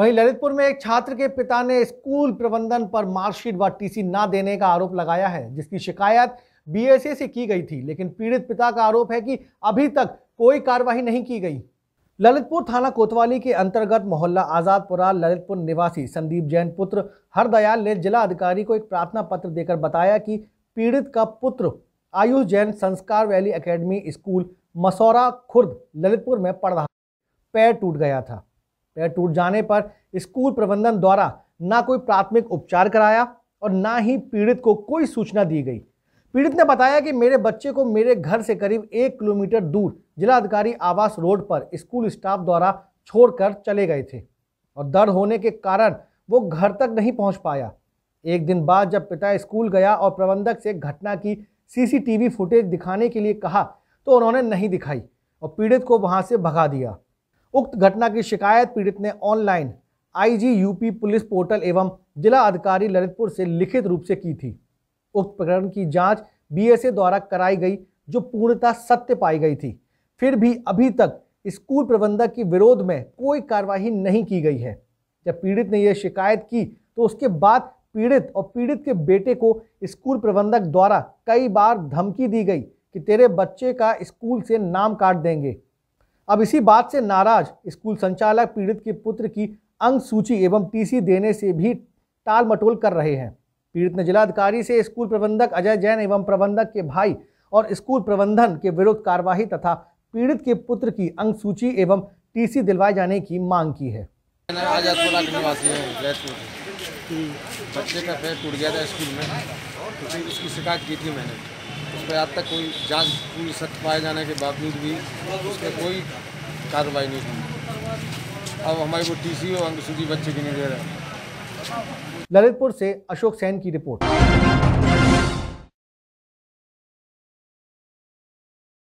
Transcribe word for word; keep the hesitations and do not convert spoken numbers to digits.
वहीं ललितपुर में एक छात्र के पिता ने स्कूल प्रबंधन पर मार्कशीट व टीसी न देने का आरोप लगाया है, जिसकी शिकायत बीएसए से की गई थी, लेकिन पीड़ित पिता का आरोप है कि अभी तक कोई कार्रवाई नहीं की गई। ललितपुर थाना कोतवाली के अंतर्गत मोहल्ला आजादपुरा ललितपुर निवासी संदीप जैन पुत्र हरदयाल ने जिला अधिकारी को एक प्रार्थना पत्र देकर बताया कि पीड़ित का पुत्र Ayush Jain Sanskar valley academy school Masaura Khurd Lalitpur में पढ़ रहा, पैर टूट गया था। पैर टूट जाने पर स्कूल प्रबंधन द्वारा न कोई प्राथमिक उपचार कराया और न ही पीड़ित को कोई सूचना दी गई। पीड़ित ने बताया कि मेरे बच्चे को मेरे घर से करीब एक किलोमीटर दूर जिला अधिकारी आवास रोड पर स्कूल स्टाफ द्वारा छोड़कर चले गए थे और दर्द होने के कारण वो घर तक नहीं पहुंच पाया। एक दिन बाद जब पिता स्कूल गया और प्रबंधक से घटना की सीसीटीवी फुटेज दिखाने के लिए कहा तो उन्होंने नहीं दिखाई और पीड़ित को वहां से भगा दिया। उक्त घटना की शिकायत पीड़ित ने online IG UP police portal एवं जिला अधिकारी ललितपुर से लिखित रूप से की थी। उक्त प्रकरण की जांच बीएसए द्वारा कराई गई, जो पूर्णतः सत्य पाई गई थी। फिर भी अभी तक स्कूल प्रबंधक के विरोध में कोई कार्रवाई नहीं की गई है। जब पीड़ित ने यह शिकायत की तो उसके बाद पीड़ित और पीड़ित के बेटे को स्कूल प्रबंधक द्वारा कई बार धमकी दी गई कि तेरे बच्चे का स्कूल से नाम काट देंगे। अब इसी बात से नाराज स्कूल संचालक पीड़ित के पुत्र की अंक सूची एवं टीसी देने से भी टाल मटोल कर रहे हैं। पीड़ित ने जिलाधिकारी से स्कूल प्रबंधक अजय जैन एवं प्रबंधक के भाई और स्कूल प्रबंधन के विरुद्ध कार्यवाही तथा पीड़ित के पुत्र की अंक सूची एवं टीसी दिलवाए जाने की मांग की है। आजादपुरा के निवासी हैं, बच्चे का पैर टूट गया था स्कूल में, तो उसकी शिकायत की थी मैंने। उस पर आज तक कोई जांच पूरी सत्य पाए जाने के बावजूद भी उस पर कोई कार्रवाई नहीं की। अब हमारी को टीसी और अंक सूची बच्चे की नहीं दे रहे। ललितपुर से अशोक सेन की रिपोर्ट।